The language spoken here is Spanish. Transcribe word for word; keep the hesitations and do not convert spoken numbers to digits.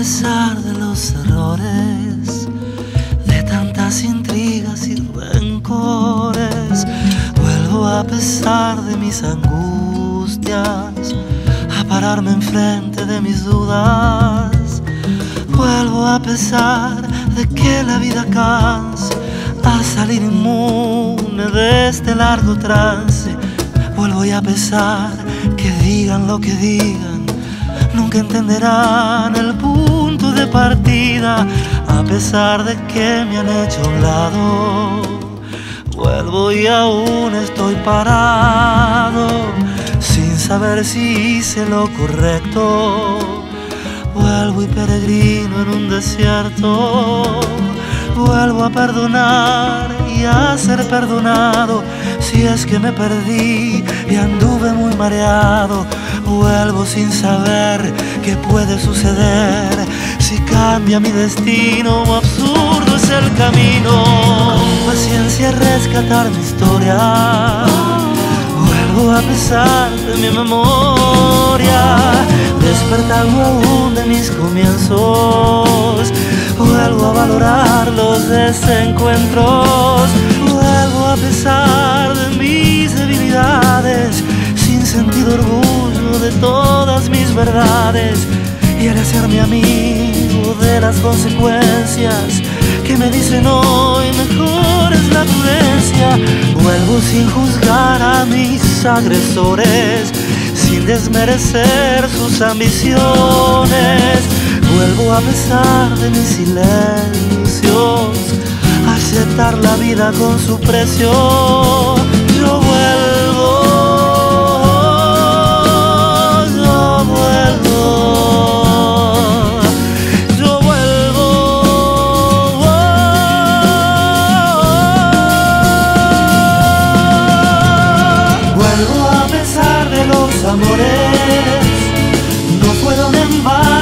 pesar de los errores, de tantas intrigas y rencores. Vuelvo a pesar de mis angustias, a pararme enfrente de mis dudas. Vuelvo a pesar de que la vida canse, a salir inmune de este largo trance. Vuelvo a pesar que digan lo que digan, nunca entenderán el punto de partida. A pesar de que me han hecho a un lado, vuelvo y aún estoy parado, sin saber si hice lo correcto. Vuelvo y peregrino en un desierto. Vuelvo a perdonar y a ser perdonado, si es que me perdí y anduve muy mareado. Vuelvo sin saber qué puede suceder, si cambia mi destino o absurdo es el camino. Con paciencia rescatar mi historia, vuelvo a pesar de mi memoria, despertando aún de mis comienzos. Vuelvo a valorar los desencuentros, vuelvo a pesar de mis debilidades, sin sentir orgullo de todas mis verdades, y al hacerme amigo de las consecuencias que me dicen hoy mejor es la prudencia. Vuelvo sin juzgar a mis agresores, sin desmerecer sus ambiciones. Vuelvo a pesar de mis silencios, a aceptar la vida con su precio. Yo vuelvo, yo vuelvo, yo vuelvo. Vuelvo a pesar de los amores, no fueron en vano.